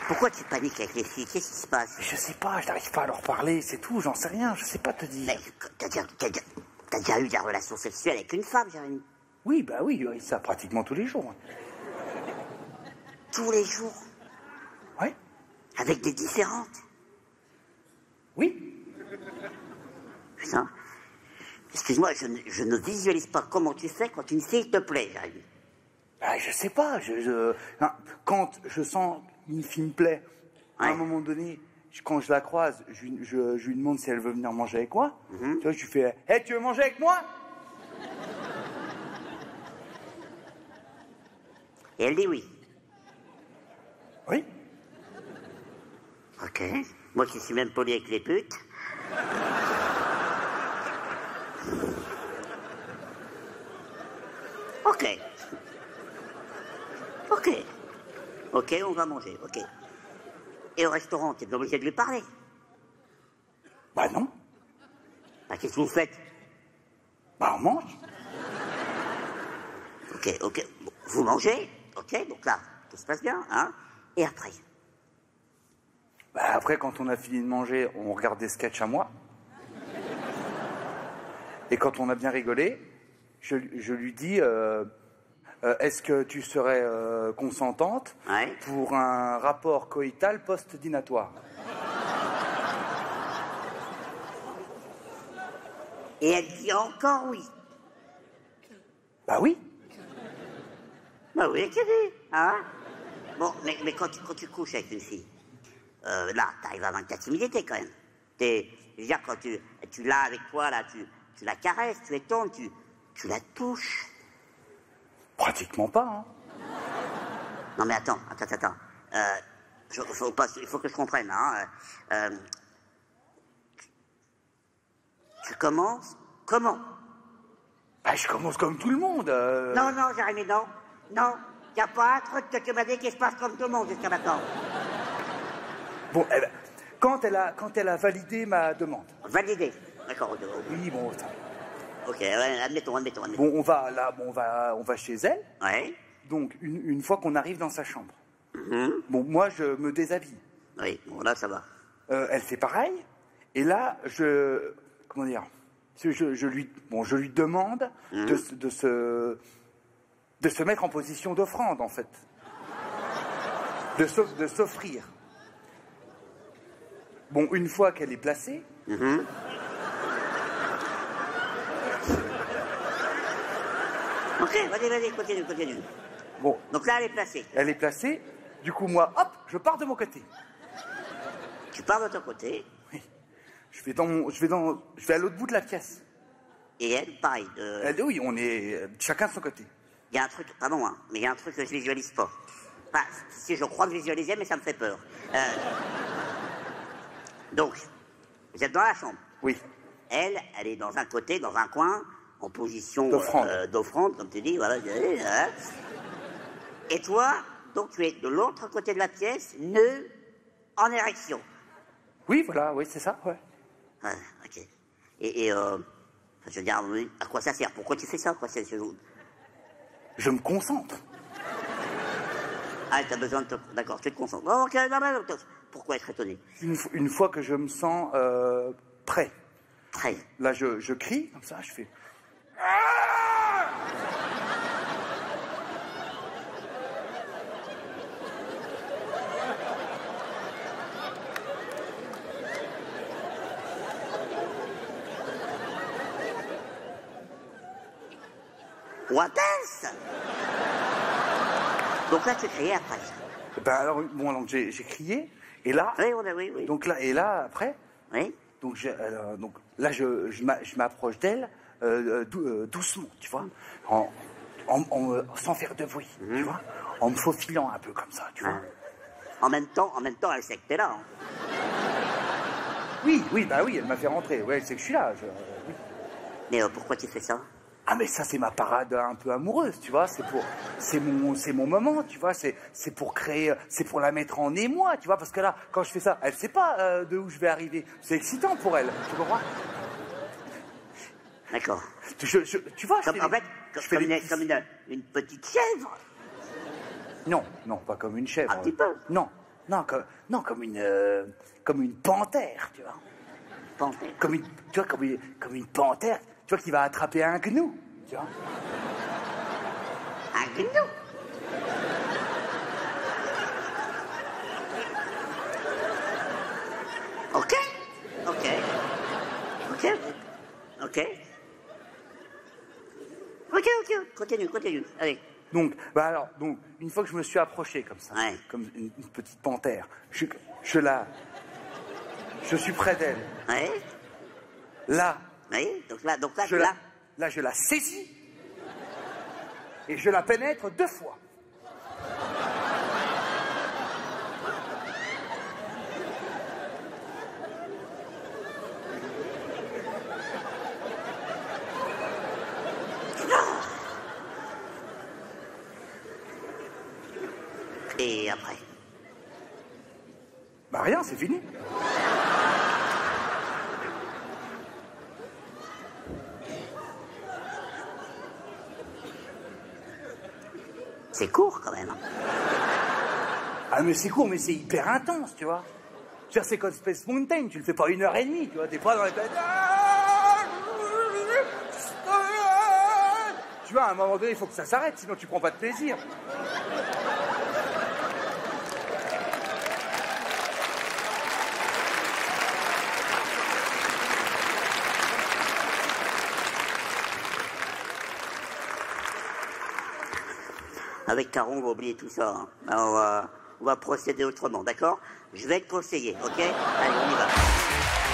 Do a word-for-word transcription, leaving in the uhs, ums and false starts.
Pourquoi tu paniques avec les filles? Qu'est-ce qui se passe? Je sais pas, je n'arrive pas à leur parler, c'est tout, j'en sais rien, je sais pas te dire. Mais t'as déjà, t'as déjà, t'as déjà eu des relations sexuelles avec une femme, Jérémy? Oui, bah oui, oui, ça pratiquement tous les jours. Tous les jours? Oui. Avec des différentes? Oui. Putain. Excuse-moi, je, ne- je ne visualise pas comment tu fais quand une fille te plaît, Jérémy. Ah, je sais pas, je, je- hein, quand je sens une fille me plaît, à Ouais. un moment donné, je- quand je la croise, je, lui- je- je lui demande si elle veut venir manger avec moi. Tu vois, je lui fais « Hé, tu veux manger avec moi ?» Et elle dit oui. Oui. Ok. Moi qui suis même poli avec les putes. Ok. Ok. Ok, on va manger, ok. Et au restaurant, t'es pas obligé de lui parler. Bah non, Bah, qu'est-ce que vous faites? bah on mange. Ok, ok. Bon, vous mangez, ok, donc là, tout se passe bien, hein. Et après? Bah après, quand on a fini de manger, on regarde des sketchs à moi. Et quand on a bien rigolé, je, je lui dis euh, euh, est-ce que tu serais euh, consentante Ouais. pour un rapport coïtal post-dinatoire? Et elle dit encore oui. Bah oui. Bah oui, qu'elle dit, hein. Bon, mais, mais quand, tu, quand tu couches avec une fille, euh, là, t'arrives à vaincre ta timidité quand même. T'es, je veux dire, quand tu, tu l'as avec toi, là, tu, tu la caresses, tu étonnes, tu, tu la touches. Pratiquement pas, hein. Non mais attends, attends, attends. Euh, je- faut pas, il faut que je comprenne, hein. Euh, tu, tu commences comment? Bah je commence comme tout le monde. euh. Non, non, Jérémy, non. Non, y a pas un truc que tu m'as dit qui se passe comme tout le monde jusqu'à maintenant. Bon, eh ben, quand elle a quand elle a validé ma demande. Validé. D'accord, ok. Oui, bon, attends. Ok, ouais, admettons, admettons, admettons. Bon, on va là, bon, on va on va chez elle. Ouais. Donc une, une fois qu'on arrive dans sa chambre. Mhm. Bon, moi je me déshabille. Oui, bon, là, ça va. Euh, elle fait pareil. Et là, je comment dire, je, je, je lui bon, je lui demande Mhm. de, se- de se de se mettre en position d'offrande en fait, de s'off- de s'offrir. Bon, une fois qu'elle est placée, Mhm. Ok, vas-y, vas-y, continue, continue. bon, Donc là, elle est placée. elle est placée. Du coup, moi, hop, je pars de mon côté. Tu pars de ton côté, Oui. Je vais dans mon, je vais dans, je vais à l'autre bout de la pièce. et elle, pareil. euh, Elle, oui, on est euh, chacun de son côté. Il y a un truc, pardon, hein, mais il y a un truc que je visualise pas. Enfin, si je crois le visualiser, mais ça me fait peur. Euh, donc, vous êtes dans la chambre. Oui. Elle, elle est dans un côté, dans un coin, en position D'offrande. euh, d'offrande, comme tu dis, voilà. Hein. Et toi, donc tu es de l'autre côté de la pièce, nœud en érection. Oui, voilà, oui, c'est ça, ouais. Ah, ok. Et, et euh, je veux dire, oui, à quoi ça sert? Pourquoi tu fais ça, quoi? C'est, c'est... Je me concentre. Ah, t'as besoin de te... D'accord, tu te concentres. Oh, ok, non, mais, non, pourquoi être étonné? Une, fo- une fois que je me sens euh, prêt, Très. là, je, je crie, comme ça, je fais... What else? Donc là, tu criais après. Ben alors, bon, donc j'ai j'ai crié, et là, Oui, on a, oui, oui. donc là, et là, après, Oui. donc, j'ai, euh, donc là, je, je m'a- je m'approche d'elle euh, euh, dou- euh, doucement, tu vois, en, en, en, euh, sans faire de bruit, tu vois, en me faufilant un peu comme ça, tu vois. Hein. En même temps, en même temps, elle sait que t'es là. Hein. Oui, oui, bah oui, elle m'a fait rentrer, ouais, elle sait que je suis là. je- euh, oui. Mais euh, pourquoi tu fais ça? Ah mais ça c'est ma parade un peu amoureuse, tu vois, c'est pour c'est mon c'est mon moment, tu vois, c'est c'est pour créer c'est pour la mettre en émoi, tu vois, parce que là quand je fais ça, elle sait pas euh, de où je vais arriver. C'est excitant pour elle, tu comprends? D'accord. Je, je, tu vois, je Comme, fais en des- fait, comme, je fais comme des une, petits- comme une, une petite chèvre. Non, non, pas comme une chèvre. Un petit peu. Non, Non, comme, non, comme une, euh, comme une panthère, tu vois. Panthère. Comme une, tu vois, comme une, comme une panthère, tu vois, qui va attraper un gnou, tu vois. Un gnou. Ok, ok, ok, ok. Ok, ok, continue, continue, allez. Donc, bah alors, donc, une fois que je me suis approché comme ça, Ouais. comme une, une petite panthère, je, je la, je suis près d'elle. Oui, Là, oui, donc là, donc là, je là. la, là, je la saisis et je la pénètre deux fois. Et après? Bah rien, c'est fini. C'est court quand même. Ah mais c'est court, mais c'est hyper intense, tu vois. Je veux dire, c'est comme Space Mountain, tu le fais pas une heure et demie, tu vois, t'es pas dans les... Tu vois, à un moment donné, il faut que ça s'arrête, sinon tu prends pas de plaisir. Avec Caron, on va oublier tout ça. Hein. Alors, on va, on va procéder autrement, d'accord? Je vais te conseiller, ok? Allez, on y va.